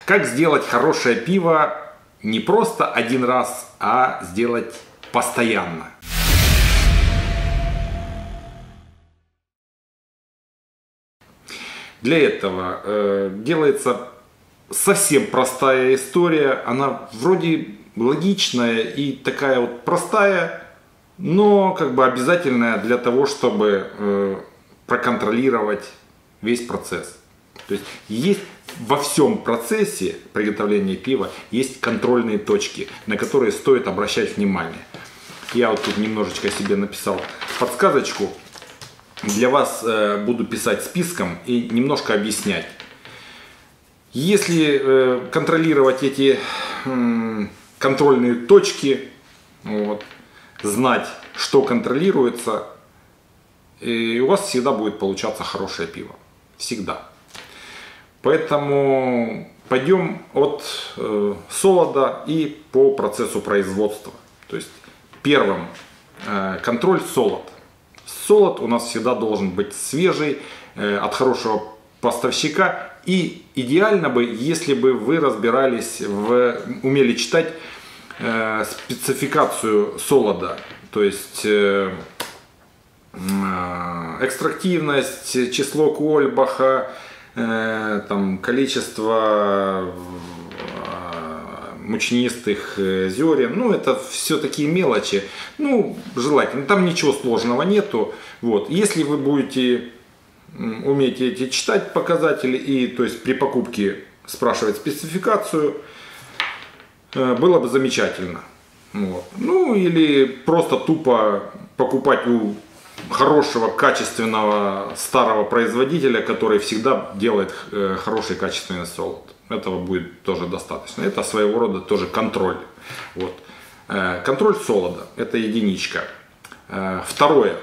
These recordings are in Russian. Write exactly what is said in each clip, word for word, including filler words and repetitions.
Как сделать хорошее пиво не просто один раз, а сделать постоянно? Для этого э, делается совсем простая история. Она вроде логичная и такая вот простая, но как бы обязательная для того, чтобы э, проконтролировать весь процесс. То есть есть во всем процессе приготовления пива есть контрольные точки, на которые стоит обращать внимание. Я вот тут немножечко себе написал подсказочку. Для вас э, буду писать списком и немножко объяснять. Если э, контролировать эти э, контрольные точки, вот, знать, что контролируется, и у вас всегда будет получаться хорошее пиво. Всегда. Поэтому пойдем от э, солода и по процессу производства. То есть первым э, контроль солод. Солод у нас всегда должен быть свежий, э, от хорошего поставщика. И идеально бы, если бы вы разбирались, в, умели читать э, спецификацию солода. То есть э, э, экстрактивность, число Кольбаха, э, там, количество мучнистых зерен, ну это все такие мелочи, ну желательно, там ничего сложного нету. Вот. Если вы будете уметь эти читать показатели и то есть при покупке спрашивать спецификацию, было бы замечательно. Вот. Ну или просто тупо покупать у хорошего, качественного старого производителя, который всегда делает хороший качественный солод. Этого будет тоже достаточно. Это своего рода тоже контроль. Вот. Контроль солода. Это единичка. Второе.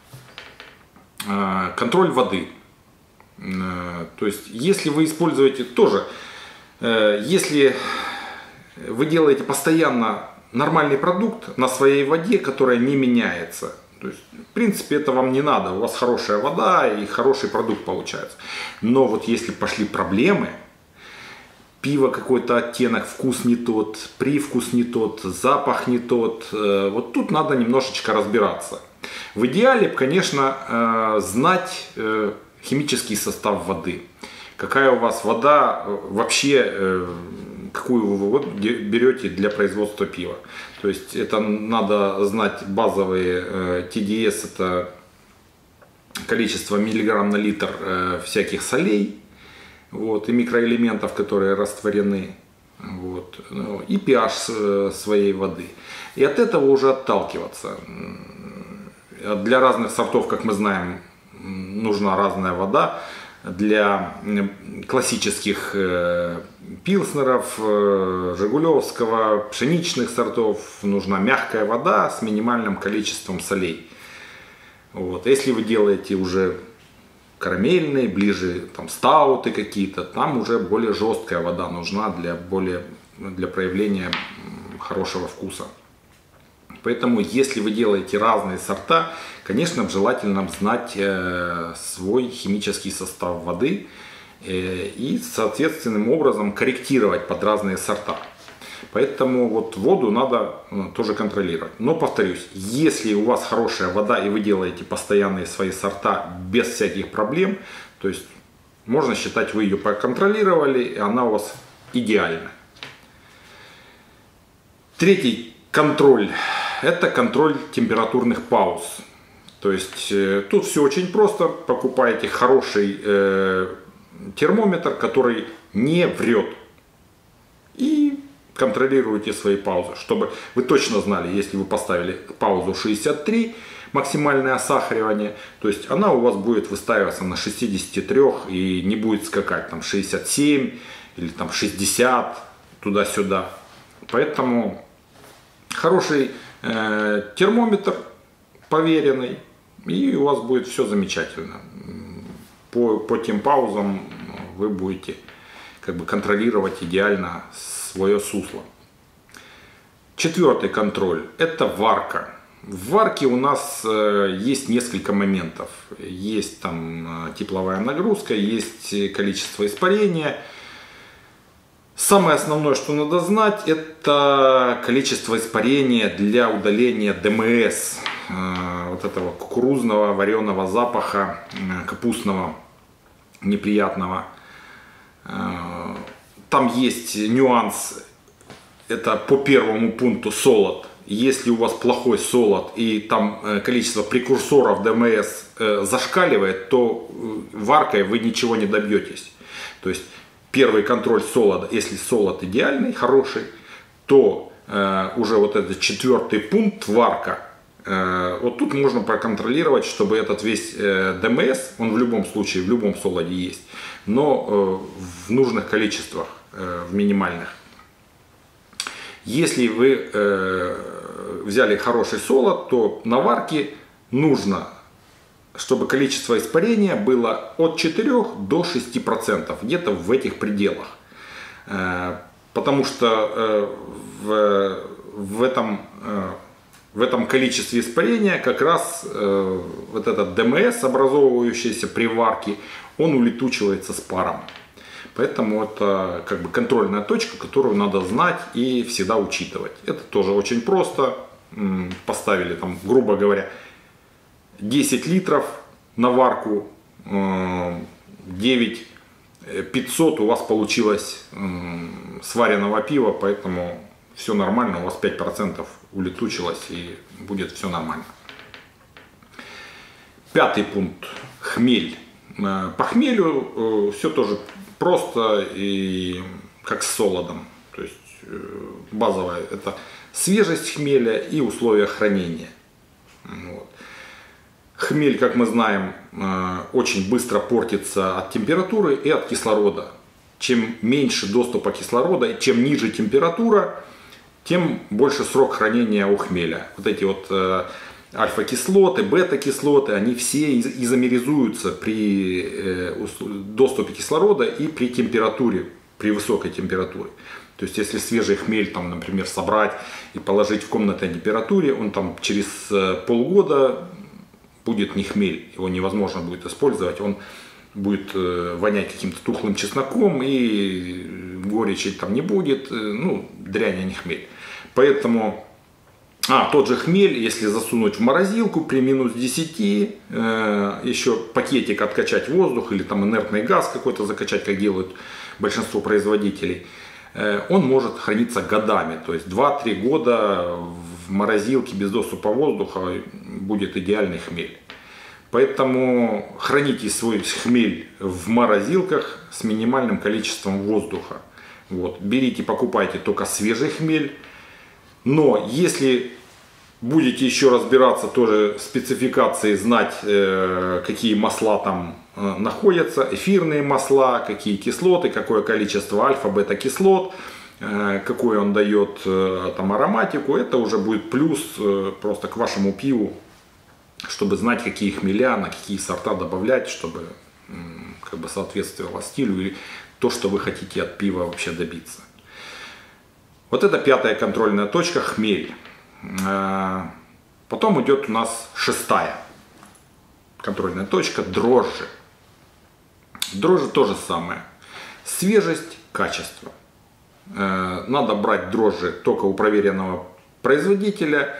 Контроль воды. То есть, если вы используете тоже, если вы делаете постоянно нормальный продукт на своей воде, которая не меняется, то есть, в принципе, это вам не надо. У вас хорошая вода и хороший продукт получается. Но вот если пошли проблемы, пиво какой-то оттенок, вкус не тот, привкус не тот, запах не тот. Вот тут надо немножечко разбираться. В идеале, конечно, знать химический состав воды. Какая у вас вода вообще, какую вы воду берете для производства пива. То есть это надо знать базовые ти ди эс, это количество миллиграмм на литр всяких солей. Вот, и микроэлементов, которые растворены, вот, и pH своей воды. И от этого уже отталкиваться. Для разных сортов, как мы знаем, нужна разная вода. Для классических пилснеров, жигулевского, пшеничных сортов нужна мягкая вода с минимальным количеством солей. Вот. Если вы делаете уже карамельные, ближе там стауты какие-то, там уже более жесткая вода нужна для, более, для проявления хорошего вкуса. Поэтому, если вы делаете разные сорта, конечно, желательно знать э, свой химический состав воды э, и соответственным образом корректировать под разные сорта. Поэтому вот воду надо ну, тоже контролировать. Но повторюсь, если у вас хорошая вода и вы делаете постоянные свои сорта без всяких проблем, то есть можно считать, вы ее проконтролировали, и она у вас идеальна. Третий контроль – это контроль температурных пауз. То есть э, тут все очень просто. Покупаете хороший э, термометр, который не врет. И контролируйте свои паузы, чтобы вы точно знали, если вы поставили паузу шестьдесят три, максимальное осахаривание, то есть она у вас будет выстаиваться на шестидесяти трёх и не будет скакать там шестьдесят семь или там шестьдесят туда-сюда. Поэтому хороший э, термометр, проверенный, и у вас будет все замечательно. По, по тем паузам вы будете как бы контролировать идеально свое сусло. Четвертый контроль – это варка. В варке у нас э, есть несколько моментов. Есть там э, тепловая нагрузка, есть количество испарения. Самое основное, что надо знать, это количество испарения для удаления ДМС, вот этого кукурузного вареного запаха, капустного, неприятного. Там есть нюанс, это по первому пункту солод. Если у вас плохой солод и там количество прекурсоров ДМС зашкаливает, то варкой вы ничего не добьетесь. То есть первый контроль солода, если солод идеальный, хороший, то э, уже вот этот четвертый пункт, варка, э, вот тут можно проконтролировать, чтобы этот весь э, ДМС, он в любом случае, в любом солоде есть, но э, в нужных количествах, э, в минимальных. Если вы э, взяли хороший солод, то на варке нужно, чтобы количество испарения было от четырёх до шести процентов, где-то в этих пределах. Потому что в, в, этом, в этом количестве испарения как раз вот этот ДМС, образовывающийся при варке, он улетучивается с паром. Поэтому это как бы контрольная точка, которую надо знать и всегда учитывать. Это тоже очень просто. Поставили там, грубо говоря, десять литров на варку, девять пятьсот у вас получилось сваренного пива, поэтому все нормально, у вас пять процентов улетучилось и будет все нормально. Пятый пункт, хмель. По хмелю все тоже просто и как с солодом. То есть базовое это свежесть хмеля и условия хранения. Вот. Хмель, как мы знаем, очень быстро портится от температуры и от кислорода. Чем меньше доступа кислорода, чем ниже температура, тем больше срок хранения у хмеля. Вот эти вот альфа-кислоты, бета-кислоты, они все изомеризуются при доступе кислорода и при температуре, при высокой температуре. То есть, если свежий хмель, там, например, собрать и положить в комнатной температуре, он там через полгода будет не хмель, его невозможно будет использовать, он будет вонять каким-то тухлым чесноком и горечи там не будет, ну, дрянь, а не хмель. Поэтому, а, тот же хмель, если засунуть в морозилку при минус десяти, э, еще пакетик откачать воздух или там инертный газ какой-то закачать, как делают большинство производителей, э, он может храниться годами, то есть два-три года в морозилке без доступа воздуха будет идеальный хмель. Поэтому храните свой хмель в морозилках с минимальным количеством воздуха. Вот. Берите, покупайте только свежий хмель. Но если будете еще разбираться тоже в спецификации, знать, э, какие масла там э, находятся, эфирные масла, какие кислоты, какое количество альфа-бета-кислот, э, какой он дает э, там ароматику, это уже будет плюс э, просто к вашему пиву, чтобы знать, какие хмеля, на какие сорта добавлять, чтобы э, как бы соответствовало стилю и то, что вы хотите от пива вообще добиться. Вот это пятая контрольная точка, хмель. Потом идет у нас шестая контрольная точка, дрожжи. Дрожжи то же самое. Свежесть, качество. Надо брать дрожжи только у проверенного производителя.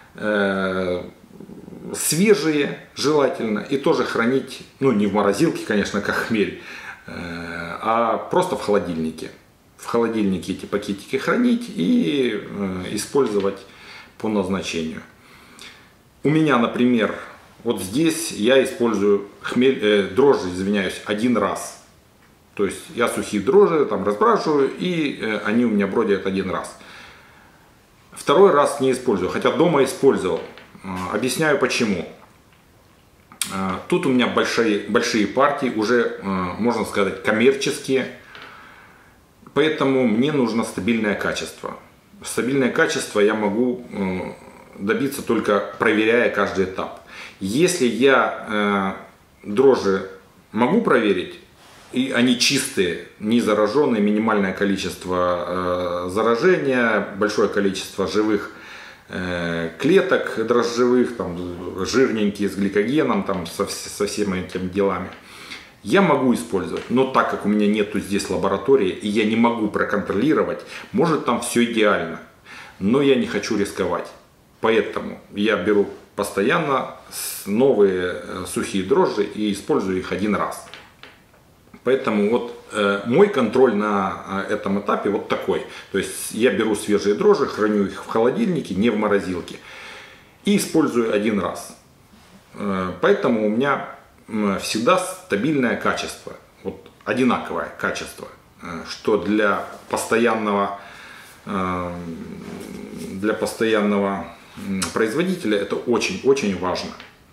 Свежие желательно. И тоже хранить, ну не в морозилке, конечно, как хмель, а просто в холодильнике. В холодильнике эти пакетики хранить и э, использовать по назначению. У меня, например, вот здесь я использую хмель, э, дрожжи, извиняюсь, один раз. То есть я сухие дрожжи там разбрашиваю, и э, они у меня бродят один раз. Второй раз не использую, хотя дома использовал. Э, объясняю почему. Э, тут у меня большие, большие партии, уже, э, можно сказать, коммерческие. Поэтому мне нужно стабильное качество. Стабильное качество я могу добиться только проверяя каждый этап. Если я дрожжи могу проверить, и они чистые, не зараженные, минимальное количество заражения, большое количество живых клеток дрожжевых, там, жирненькие с гликогеном, там, со, со всеми этими делами, я могу использовать, но так как у меня нету здесь лаборатории и я не могу проконтролировать, может там все идеально, но я не хочу рисковать. Поэтому я беру постоянно новые сухие дрожжи и использую их один раз. Поэтому вот э, мой контроль на этом этапе вот такой. То есть я беру свежие дрожжи, храню их в холодильнике, не в морозилке. И использую один раз. Э, поэтому у меня всегда стабильное качество. Вот одинаковое качество. Э, что для постоянного, э, для постоянного производителя это очень-очень важно.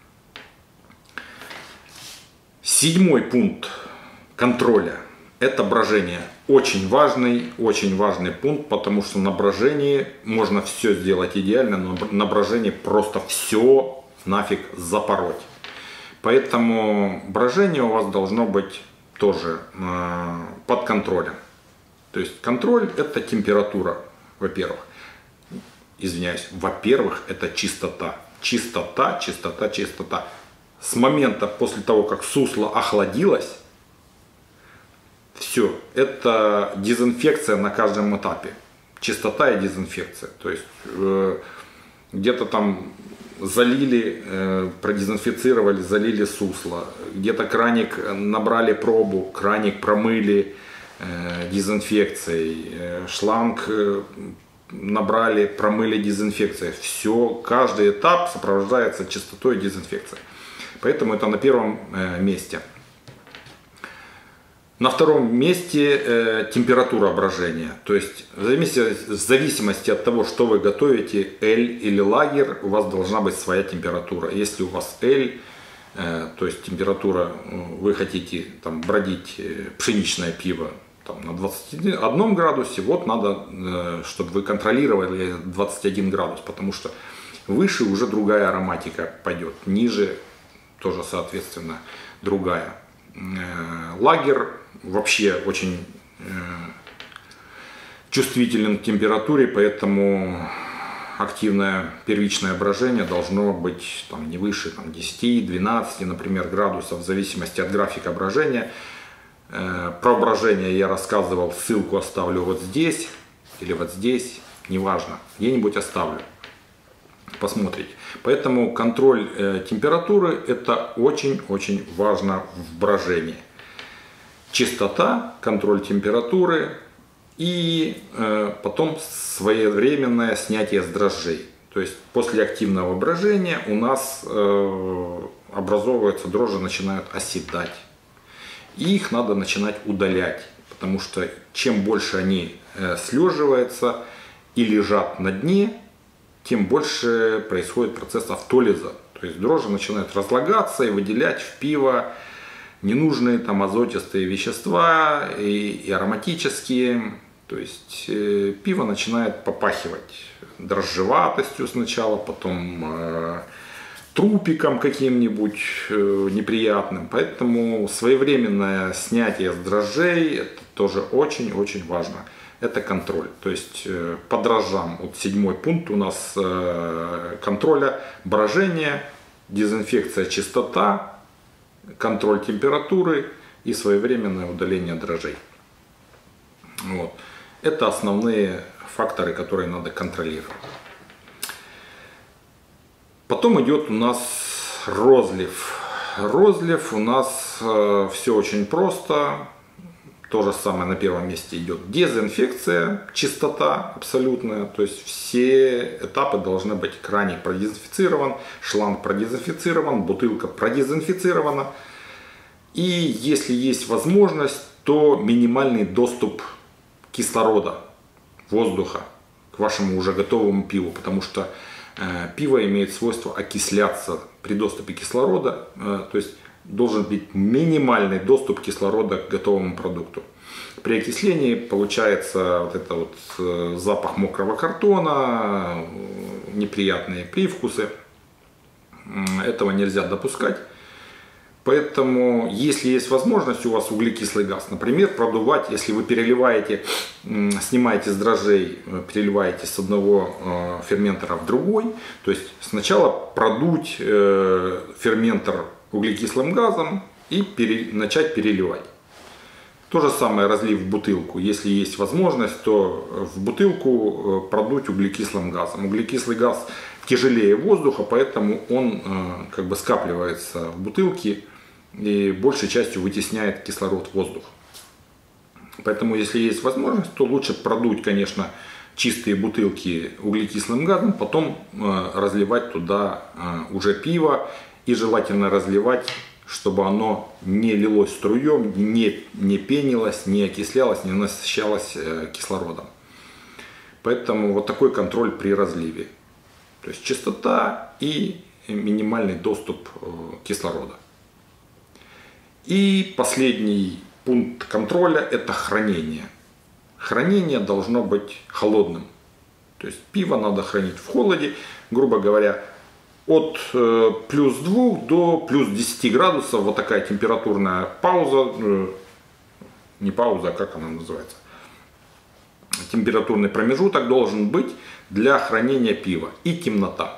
Седьмой пункт контроля – это брожение. Очень важный, очень важный пункт, потому что на брожении можно все сделать идеально, но на брожении просто все нафиг запороть. Поэтому брожение у вас должно быть тоже э, под контролем. То есть контроль – это температура, во-первых. Извиняюсь, во-первых, это чистота. Чистота, чистота, чистота. С момента после того, как сусло охладилось, все, это дезинфекция на каждом этапе. Чистота и дезинфекция. То есть э, где-то там залили, э, продезинфицировали, залили сусло. Где-то краник набрали пробу, краник промыли э, дезинфекцией. Э, шланг э, набрали, промыли дезинфекцией. Все, каждый этап сопровождается чистотой и дезинфекцией. Поэтому это на первом э, месте. На втором месте э, температура брожения. То есть в зависимости, в зависимости от того, что вы готовите, эль или лагер, у вас должна быть своя температура. Если у вас эль, э, то есть температура, вы хотите там, бродить э, пшеничное пиво там, на двадцати одном градусе, вот надо, э, чтобы вы контролировали двадцать один градус, потому что выше уже другая ароматика пойдет, ниже тоже соответственно другая. Лагер вообще очень э, чувствителен к температуре, поэтому активное первичное брожение должно быть там, не выше там, десяти-двенадцати, например, градусов, в зависимости от графика брожения. Э, про брожение я рассказывал, ссылку оставлю вот здесь или вот здесь, неважно, где-нибудь оставлю. Посмотрите. Поэтому контроль э, температуры это очень-очень важно в брожении. Чистота, контроль температуры и э, потом своевременное снятие с дрожжей. То есть после активного брожения у нас э, образовываются дрожжи, начинают оседать. И их надо начинать удалять, потому что чем больше они э, слеживаются и лежат на дне, тем больше происходит процесс автолиза. То есть дрожжи начинают разлагаться и выделять в пиво ненужные там азотистые вещества и, и ароматические. То есть э, пиво начинает попахивать дрожжеватостью сначала, потом э, трупиком каким-нибудь э, неприятным. Поэтому своевременное снятие с дрожжей это тоже очень-очень важно. Это контроль. То есть по дрожжам, вот седьмой пункт у нас э, контроля брожения, дезинфекция, чистота, контроль температуры и своевременное удаление дрожжей. Вот. Это основные факторы, которые надо контролировать. Потом идет у нас розлив. Розлив у нас э, все очень просто. То же самое на первом месте идет дезинфекция, чистота абсолютная. То есть все этапы должны быть: краник продезинфицирован, шланг продезинфицирован, бутылка продезинфицирована. И если есть возможность, то минимальный доступ кислорода, воздуха к вашему уже готовому пиву. Потому что э, пиво имеет свойство окисляться при доступе кислорода. Э, то есть должен быть минимальный доступ кислорода к готовому продукту. При окислении получается вот это вот запах мокрого картона, неприятные привкусы. Этого нельзя допускать. Поэтому, если есть возможность у вас углекислый газ, например, продувать, если вы переливаете, снимаете с дрожжей, переливаете с одного ферментора в другой, то есть сначала продуть ферментор углекислым газом, и пере, начать переливать. То же самое разлив в бутылку. Если есть возможность, то в бутылку продуть углекислым газом. Углекислый газ тяжелее воздуха, поэтому он как бы скапливается в бутылке и большей частью вытесняет кислород в воздух. Поэтому если есть возможность, то лучше продуть, конечно, чистые бутылки углекислым газом, потом разливать туда уже пиво и желательно разливать, чтобы оно не лилось струем, не, не пенилось, не окислялось, не насыщалось кислородом. Поэтому вот такой контроль при разливе. То есть чистота и минимальный доступ кислорода. И последний пункт контроля – это хранение. Хранение должно быть холодным. То есть пиво надо хранить в холоде, грубо говоря, от э, плюс двух до плюс десяти градусов. Вот такая температурная пауза, э, не пауза, а как она называется? Температурный промежуток должен быть для хранения пива. И темнота.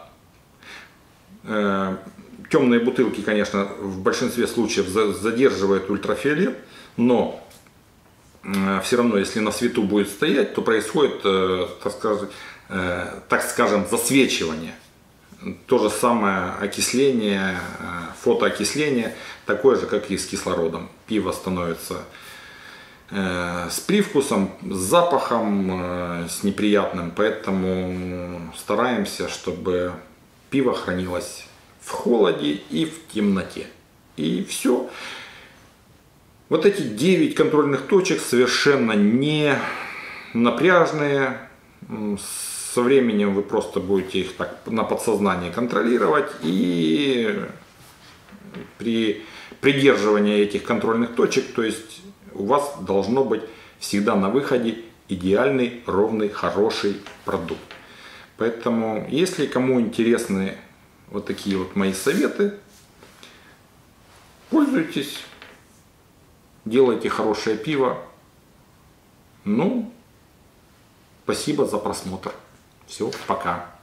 Э, темные бутылки, конечно, в большинстве случаев задерживают ультрафиолет, но э, все равно, если на свету будет стоять, то происходит, э, так скажем, э, так скажем, засвечивание. То же самое окисление, фотоокисление, такое же, как и с кислородом. Пиво становится э, с привкусом, с запахом, э, с неприятным, поэтому стараемся, чтобы пиво хранилось в холоде и в темноте. И все. Вот эти девять контрольных точек совершенно не напряжные. Со временем вы просто будете их так на подсознании контролировать, и при придерживании этих контрольных точек, то есть у вас должно быть всегда на выходе идеальный, ровный, хороший продукт. Поэтому, если кому интересны вот такие вот мои советы, пользуйтесь, делайте хорошее пиво. Ну, спасибо за просмотр. Все, пока.